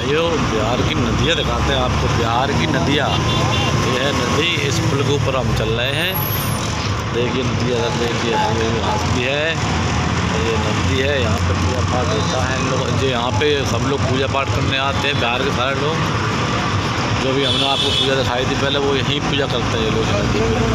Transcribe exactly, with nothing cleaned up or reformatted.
भाइयों बिहार की नदियाँ दिखाते हैं आपको। बिहार की नदियाँ, ये है नदी, इस पुल के ऊपर हम चल रहे हैं। देखिए नदियाँ, देखिए घास भी है, ये नदी है। यहाँ पे पूजा पाठ होता है। इन लोग जो यहाँ पे सब लोग पूजा पाठ करने आते हैं, बिहार के सारे लोग। जो भी हमने आपको पूजा दिखाई थी पहले, वो यहीं पूजा करते हैं ये लोग नदी में।